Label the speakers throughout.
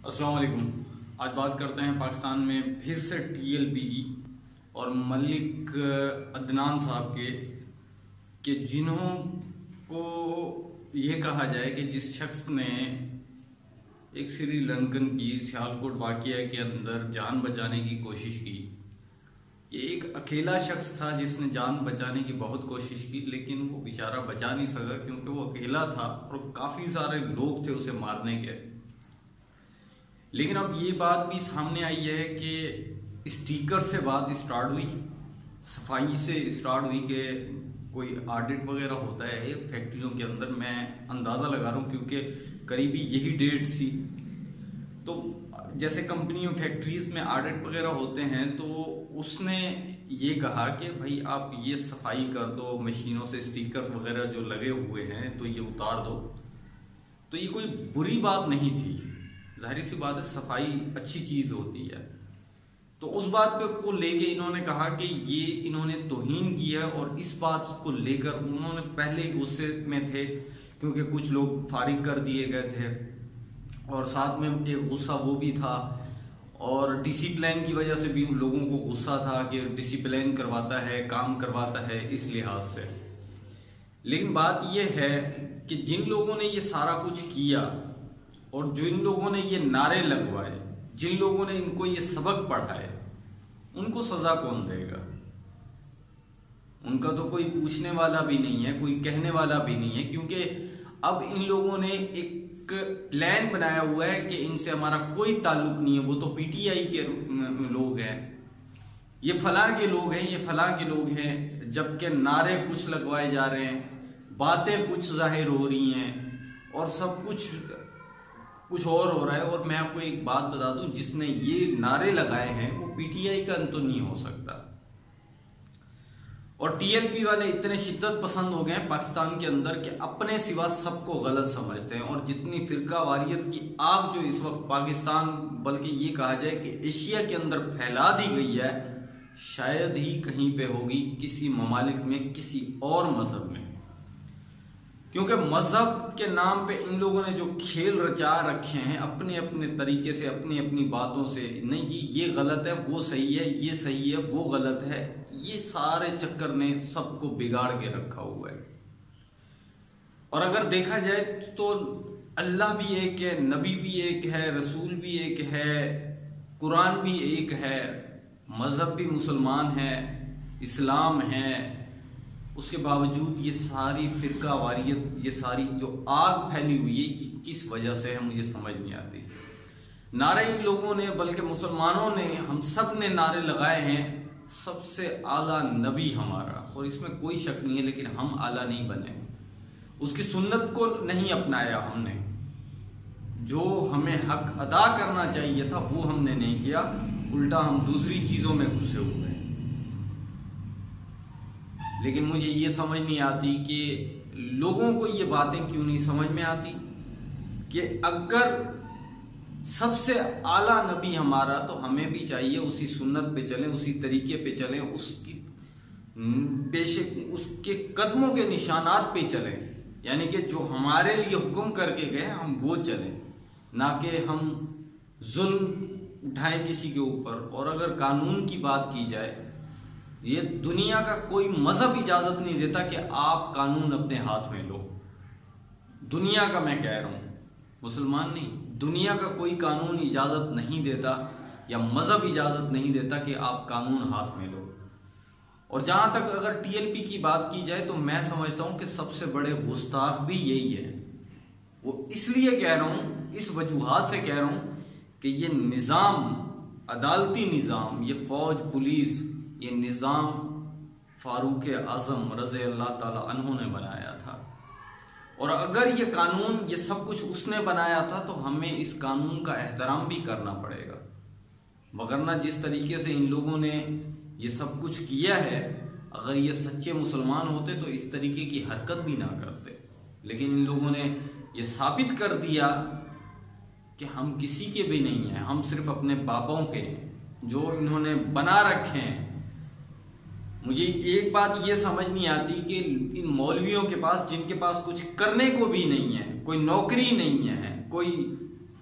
Speaker 1: अस्सलाम वालेकुम। आज बात करते हैं पाकिस्तान में फिर से टीएलपी और मलिक अदनान साहब के जिन्हों को ये कहा जाए कि जिस शख्स ने एक श्रीलंकन की सियालकोट वाक़या के अंदर जान बचाने की कोशिश की। ये एक अकेला शख्स था जिसने जान बचाने की बहुत कोशिश की, लेकिन वो बेचारा बचा नहीं सका क्योंकि वो अकेला था और काफ़ी सारे लोग थे उसे मारने के। लेकिन अब ये बात भी सामने आई है कि स्टिकर से बात स्टार्ट हुई, सफाई से स्टार्ट हुई कि कोई ऑडिट वगैरह होता है फैक्ट्रियों के अंदर। मैं अंदाज़ा लगा रहा हूँ क्योंकि करीबी यही डेट थी। तो जैसे कंपनियों फैक्ट्रीज में ऑडिट वगैरह होते हैं तो उसने ये कहा कि भाई आप ये सफाई कर दो, मशीनों से स्टिकर्स वगैरह जो लगे हुए हैं तो ये उतार दो। तो ये कोई बुरी बात नहीं थी, जाहिर सी बात है सफाई अच्छी चीज़ होती है। तो उस बात पे को लेके इन्होंने कहा कि ये इन्होंने तौहीन की है और इस बात को लेकर उन्होंने पहले ही गुस्से में थे क्योंकि कुछ लोग फारिग कर दिए गए थे और साथ में एक गुस्सा वो भी था और डिसिप्लिन की वजह से भी उन लोगों को गुस्सा था कि डिसिप्लिन करवाता है, काम करवाता है इस लिहाज से। लेकिन बात यह है कि जिन लोगों ने ये सारा कुछ किया और जिन लोगों ने ये नारे लगवाए, जिन लोगों ने इनको ये सबक पढ़ाए, उनको सजा कौन देगा? उनका तो कोई पूछने वाला भी नहीं है, कोई कहने वाला भी नहीं है, क्योंकि अब इन लोगों ने एक प्लान बनाया हुआ है कि इनसे हमारा कोई ताल्लुक नहीं है, वो तो पीटीआई के लोग हैं, ये फलां के लोग हैं, ये फलां के लोग हैं, जबकि नारे कुछ लगवाए जा रहे हैं, बातें कुछ जाहिर हो रही हैं और सब कुछ और हो रहा है। और मैं आपको एक बात बता दूं, जिसने ये नारे लगाए हैं वो पीटीआई का तो नहीं हो सकता। और टीएलपी वाले इतने शिद्दत पसंद हो गए हैं पाकिस्तान के अंदर कि अपने सिवा सबको गलत समझते हैं। और जितनी फिरका वारियत की आग जो इस वक्त पाकिस्तान, बल्कि ये कहा जाए कि एशिया के अंदर फैला दी गई है, शायद ही कहीं पे होगी किसी ममालिक में, किसी और मजहब में। क्योंकि मजहब के नाम पे इन लोगों ने जो खेल रचा रखे हैं अपने अपने तरीके से, अपनी अपनी बातों से, नहीं जी ये गलत है, वो सही है, ये सही है, वो गलत है, ये सारे चक्कर ने सबको बिगाड़ के रखा हुआ है। और अगर देखा जाए तो अल्लाह भी एक है, नबी भी एक है, रसूल भी एक है, कुरान भी एक है, मजहब भी मुसलमान है, इस्लाम है। उसके बावजूद ये सारी फिरका वारियत, ये सारी जो आग फैली हुई है, ये किस वजह से है मुझे समझ नहीं आती। नारे इन लोगों ने, बल्कि मुसलमानों ने, हम सब ने नारे लगाए हैं सबसे आला नबी हमारा, और इसमें कोई शक नहीं है, लेकिन हम आला नहीं बने, उसकी सुन्नत को नहीं अपनाया हमने, जो हमें हक अदा करना चाहिए था वो हमने नहीं किया, उल्टा हम दूसरी चीज़ों में घुसे हुए हैं। लेकिन मुझे ये समझ नहीं आती कि लोगों को ये बातें क्यों नहीं समझ में आती कि अगर सबसे आला नबी हमारा, तो हमें भी चाहिए उसी सुन्नत पे चलें, उसी तरीके पे चलें, उसके कदमों के निशानात पे चलें। यानी कि जो हमारे लिए हुक्म करके गए हम वो चलें, ना कि हम जुल्म उठाएं किसी के ऊपर। और अगर कानून की बात की जाए, ये दुनिया का कोई मजहब इजाजत नहीं देता कि आप कानून अपने हाथ में लो। दुनिया का मैं कह रहा हूं, मुसलमान नहीं, दुनिया का कोई कानून इजाजत नहीं देता या मजहब इजाजत नहीं देता कि आप कानून हाथ में लो। और जहां तक अगर टीएलपी की बात की जाए तो मैं समझता हूं कि सबसे बड़े गुस्ताख भी यही है। वो इसलिए कह रहा हूं, इस वजूहात से कह रहा हूं कि ये निज़ाम, अदालती निज़ाम, ये फौज, पुलिस, ये निज़ाम फारूक आज़म रज़ी अल्लाह ताला अन्हु ने बनाया था। और अगर ये कानून, ये सब कुछ उसने बनाया था तो हमें इस कानून का एहतराम भी करना पड़ेगा। वगरना जिस तरीके से इन लोगों ने ये सब कुछ किया है, अगर ये सच्चे मुसलमान होते तो इस तरीके की हरकत भी ना करते। लेकिन इन लोगों ने ये साबित कर दिया कि हम किसी के भी नहीं हैं, हम सिर्फ अपने बापों के हैं जो इन्होंने बना रखे हैं। मुझे एक बात ये समझ नहीं आती कि इन मौलवियों के पास, जिनके पास कुछ करने को भी नहीं है, कोई नौकरी नहीं है, कोई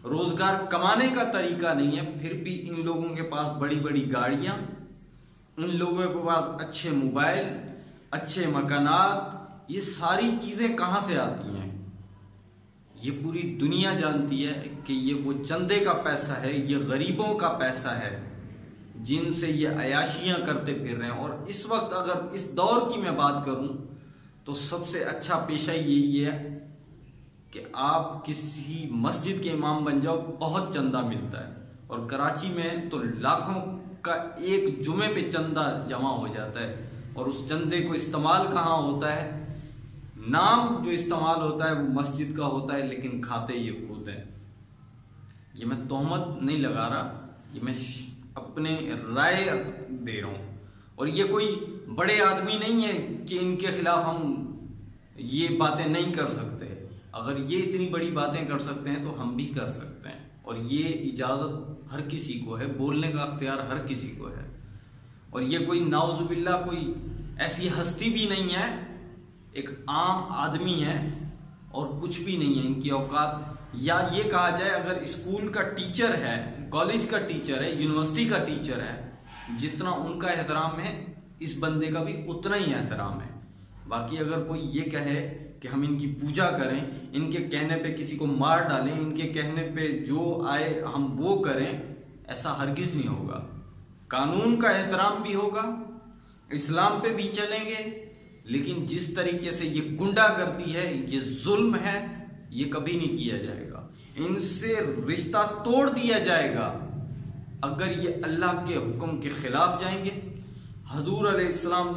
Speaker 1: रोजगार कमाने का तरीका नहीं है, फिर भी इन लोगों के पास बड़ी बड़ी गाड़ियां, इन लोगों के पास अच्छे मोबाइल, अच्छे मकानात, ये सारी चीजें कहां से आती हैं? ये पूरी दुनिया जानती है कि ये वो चंदे का पैसा है, ये गरीबों का पैसा है जिनसे ये अयाशियां करते फिर रहे हैं। और इस वक्त अगर इस दौर की मैं बात करूं तो सबसे अच्छा पेशा यही है कि आप किसी मस्जिद के इमाम बन जाओ, बहुत चंदा मिलता है। और कराची में तो लाखों का एक जुमे पे चंदा जमा हो जाता है, और उस चंदे को इस्तेमाल कहाँ होता है? नाम जो इस्तेमाल होता है वो मस्जिद का होता है, लेकिन खाते ये खुद हैं। ये मैं तोहमत नहीं लगा रहा, ये मैं अपने राय दे रहा हूँ। और ये कोई बड़े आदमी नहीं है कि इनके खिलाफ हम ये बातें नहीं कर सकते। अगर ये इतनी बड़ी बातें कर सकते हैं तो हम भी कर सकते हैं, और ये इजाज़त हर किसी को है, बोलने का अख्तियार हर किसी को है। और ये कोई नाउजुबिल्ला कोई ऐसी हस्ती भी नहीं है, एक आम आदमी है और कुछ भी नहीं है इनकी औकात। या ये कहा जाए अगर स्कूल का टीचर है, कॉलेज का टीचर है, यूनिवर्सिटी का टीचर है, जितना उनका एहतराम है इस बंदे का भी उतना ही एहतराम है। बाकी अगर कोई ये कहे कि हम इनकी पूजा करें, इनके कहने पे किसी को मार डालें, इनके कहने पे जो आए हम वो करें, ऐसा हरगिज नहीं होगा। कानून का एहतराम भी होगा, इस्लाम पे भी चलेंगे, लेकिन जिस तरीके से ये गुंडागर्दी है, ये जुल्म है, ये कभी नहीं किया जाएगा। इनसे रिश्ता तोड़ दिया जाएगा अगर ये अल्लाह के हुक्म के खिलाफ जाएंगे, हजूर अलैहिस्सलाम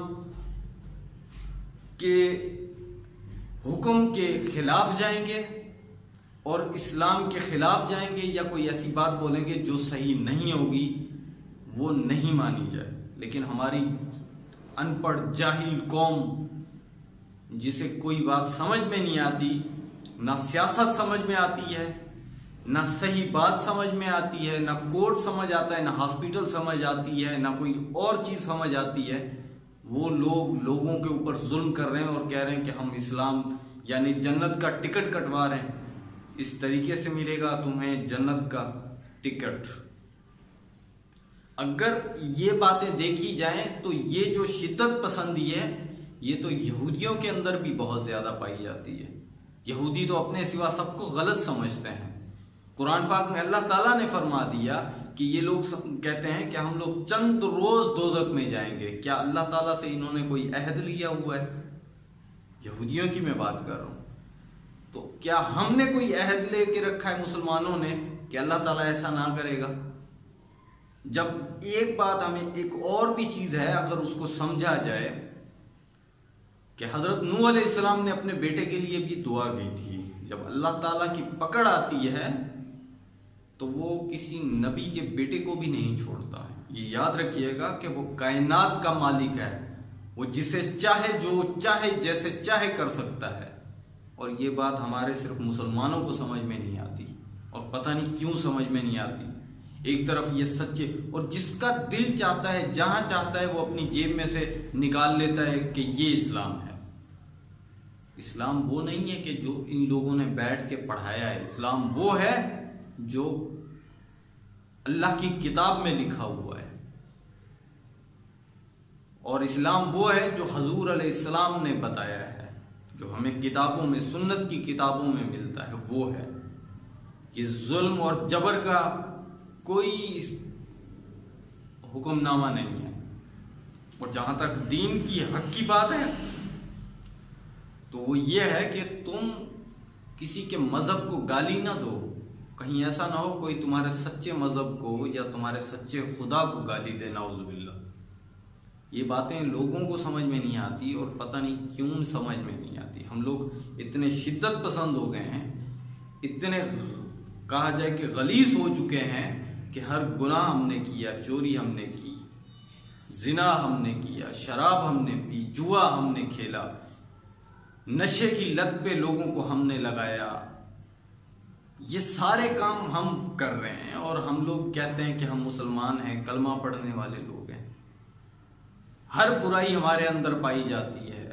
Speaker 1: के हुक्म के खिलाफ जाएंगे और इस्लाम के खिलाफ जाएंगे, या कोई ऐसी बात बोलेंगे जो सही नहीं होगी, वो नहीं मानी जाए। लेकिन हमारी अनपढ़ जाहिल कौम, जिसे कोई बात समझ में नहीं आती, ना सियासत समझ में आती है, ना सही बात समझ में आती है, ना कोर्ट समझ आता है, ना हॉस्पिटल समझ आती है, ना कोई और चीज समझ आती है, वो लोग लोगों के ऊपर जुल्म कर रहे हैं और कह रहे हैं कि हम इस्लाम यानी जन्नत का टिकट कटवा रहे हैं। इस तरीके से मिलेगा तुम्हें जन्नत का टिकट। अगर ये बातें देखी जाएं तो ये जो शिद्दत पसंदी है, ये तो यहूदियों के अंदर भी बहुत ज्यादा पाई जाती है। यहूदी तो अपने सिवा सबको गलत समझते हैं। कुरान पाक में अल्लाह ताला ने फरमा दिया कि ये लोग कहते हैं कि हम लोग चंद रोज दोज़ख में जाएंगे। क्या अल्लाह ताला से इन्होंने कोई अहद लिया हुआ है? यहूदियों की मैं बात कर रहा हूं। तो क्या हमने कोई अहद लेके रखा है मुसलमानों ने कि अल्लाह ताला ऐसा ना करेगा? जब एक बात हमें, एक और भी चीज है अगर उसको समझा जाए कि हजरत नूह अलैहिस्सलाम ने अपने बेटे के लिए भी दुआ की थी। जब अल्लाह ताला की पकड़ आती है तो वो किसी नबी के बेटे को भी नहीं छोड़ता है। ये याद रखिएगा कि वो कायनात का मालिक है, वो जिसे चाहे जो चाहे जैसे चाहे कर सकता है। और ये बात हमारे सिर्फ मुसलमानों को समझ में नहीं आती, और पता नहीं क्यों समझ में नहीं आती। एक तरफ ये सच्चे, और जिसका दिल चाहता है, जहां चाहता है, वो अपनी जेब में से निकाल लेता है कि ये इस्लाम है। इस्लाम वो नहीं है कि जो इन लोगों ने बैठ के पढ़ाया है। इस्लाम वो है जो अल्लाह की किताब में लिखा हुआ है, और इस्लाम वो है जो हजूर अलैहिस्सलाम ने बताया है, जो हमें किताबों में, सुन्नत की किताबों में मिलता है, वो है। ये जुल्म और जबर का कोई हुक्मनामा नहीं है। और जहां तक दीन की हक की बात है तो वो ये है कि तुम किसी के मजहब को गाली ना दो। कहीं ऐसा ना हो कोई तुम्हारे सच्चे मजहब को या तुम्हारे सच्चे खुदा को गाली दे, नाउजुबिल्लाह। ये बातें लोगों को समझ में नहीं आती, और पता नहीं क्यों समझ में नहीं आती। हम लोग इतने शिद्दत पसंद हो गए हैं, इतने कहा जाए कि गलीज हो चुके हैं कि हर गुनाह हमने किया, चोरी हमने की, जिना हमने किया, शराब हमने पी, जुआ हमने खेला, नशे की लत पे लोगों को हमने लगाया। ये सारे काम हम कर रहे हैं, और हम लोग कहते हैं कि हम मुसलमान हैं, कलमा पढ़ने वाले लोग हैं। हर बुराई हमारे अंदर पाई जाती है।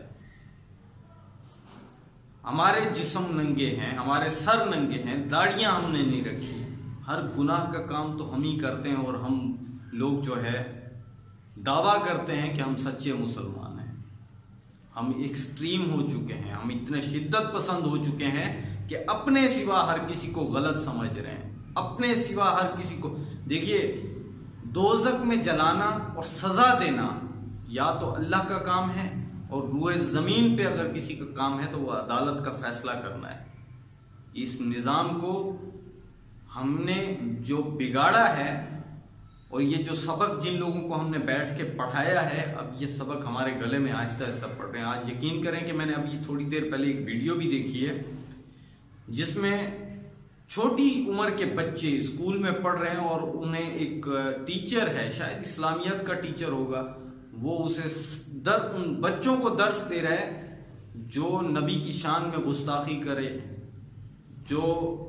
Speaker 1: हमारे जिस्म नंगे हैं, हमारे सर नंगे हैं, दाढ़ियां हमने नहीं रखी, हर गुनाह का काम तो हम ही करते हैं और हम लोग जो है दावा करते हैं कि हम सच्चे मुसलमान हैं। हम एक्सट्रीम हो चुके हैं, हम इतने शिद्दत पसंद हो चुके हैं कि अपने सिवा हर किसी को गलत समझ रहे हैं, अपने सिवा हर किसी को। देखिए, दोज़ख में जलाना और सजा देना या तो अल्लाह का काम है, और रूए ज़मीन पे अगर किसी का काम है तो वो अदालत का फैसला करना है। इस निज़ाम को हमने जो बिगाड़ा है, और ये जो सबक जिन लोगों को हमने बैठ के पढ़ाया है, अब ये सबक हमारे गले में आहिस्ता आहिस्ता पड़ रहे हैं। आज यकीन करें कि मैंने अभी थोड़ी देर पहले एक वीडियो भी देखी है जिसमें छोटी उम्र के बच्चे स्कूल में पढ़ रहे हैं और उन्हें एक टीचर है, शायद इस्लामियत का टीचर होगा, वो उसे उन बच्चों को दर्स दे रहा है जो नबी की शान में गुस्ताखी करे, जो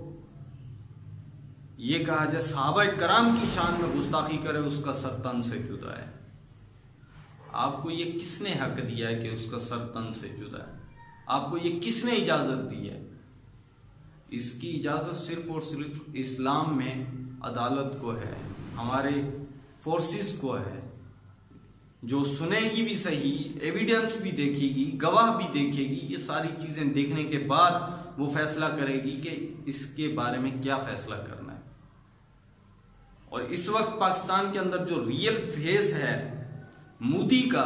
Speaker 1: ये कहा जाए सहाबा कराम की शान में गुस्ताखी करे, उसका सर तन से जुदा है। आपको ये किसने हक दिया है कि उसका सर तन से जुदा है? आपको ये किसने इजाजत दी है? इसकी इजाजत सिर्फ और सिर्फ इस्लाम में अदालत को है, हमारे फोर्सेस को है, जो सुनेगी भी सही, एविडेंस भी देखेगी, गवाह भी देखेगी, ये सारी चीजें देखने के बाद वो फैसला करेगी कि इसके बारे में क्या फैसला करना है। और इस वक्त पाकिस्तान के अंदर जो रियल फेस है मोदी का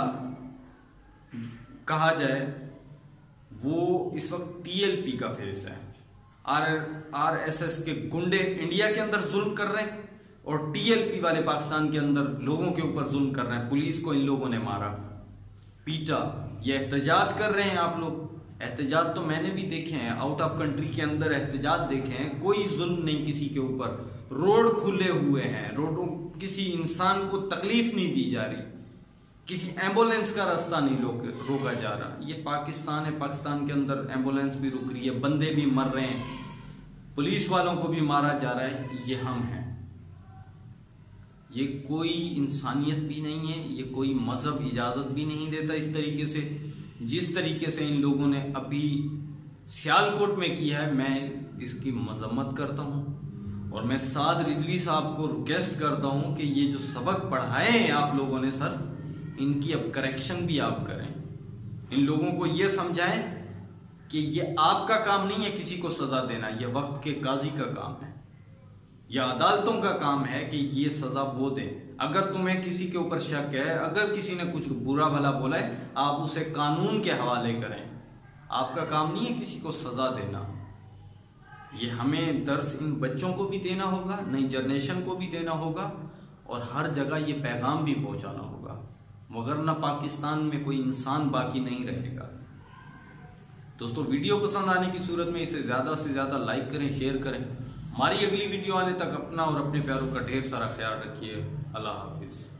Speaker 1: कहा जाए, वो इस वक्त टीएलपी का फेस है। आरएसएस के गुंडे इंडिया के अंदर जुल्म कर रहे हैं और टीएलपी वाले पाकिस्तान के अंदर लोगों के ऊपर जुल्म कर रहे हैं। पुलिस को इन लोगों ने मारा, पीटा, ये एहतजाज कर रहे हैं। आप लोग एहतजाज तो मैंने भी देखे हैं, आउट ऑफ कंट्री के अंदर एहतजाज देखे हैं, कोई जुल्म नहीं किसी के ऊपर, रोड खुले हुए हैं, रोडों किसी इंसान को तकलीफ नहीं दी जा रही, किसी एम्बुलेंस का रास्ता नहीं रोका जा रहा। ये पाकिस्तान है, पाकिस्तान के अंदर एम्बुलेंस भी रुक रही है, बंदे भी मर रहे हैं, पुलिस वालों को भी मारा जा रहा है। ये हम हैं। ये कोई इंसानियत भी नहीं है, ये कोई मजहब इजाज़त भी नहीं देता इस तरीके से, जिस तरीके से इन लोगों ने अभी सियालकोट में किया है। मैं इसकी मजम्मत करता हूँ और मैं साद रिजवी साहब को रिक्वेस्ट करता हूँ कि ये जो सबक पढ़ाए हैं आप लोगों ने सर, इनकी अब करेक्शन भी आप करें। इन लोगों को ये समझाएं कि ये आपका काम नहीं है किसी को सजा देना, ये वक्त के काजी का काम है, या अदालतों का काम है कि ये सजा वो दें। अगर तुम्हें किसी के ऊपर शक है, अगर किसी ने कुछ बुरा भला बोला है, आप उसे कानून के हवाले करें। आपका काम नहीं है किसी को सजा देना। ये हमें दर्स इन बच्चों को भी देना होगा, नई जनरेशन को भी देना होगा, और हर जगह ये पैगाम भी पहुंचाना होगा, मगर ना पाकिस्तान में कोई इंसान बाकी नहीं रहेगा। दोस्तों, वीडियो पसंद आने की सूरत में इसे ज़्यादा से ज़्यादा लाइक करें, शेयर करें। हमारी अगली वीडियो आने तक अपना और अपने प्यारों का ढेर सारा ख्याल रखिए। अल्लाह हाफिज़।